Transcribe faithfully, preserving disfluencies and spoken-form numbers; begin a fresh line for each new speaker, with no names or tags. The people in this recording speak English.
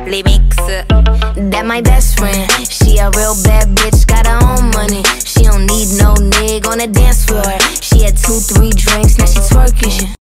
remix.
That my best friend, she a real bad bitch, got her own money. She don't need no nigga on the dance floor. She had two, three drinks, now she twerking shit.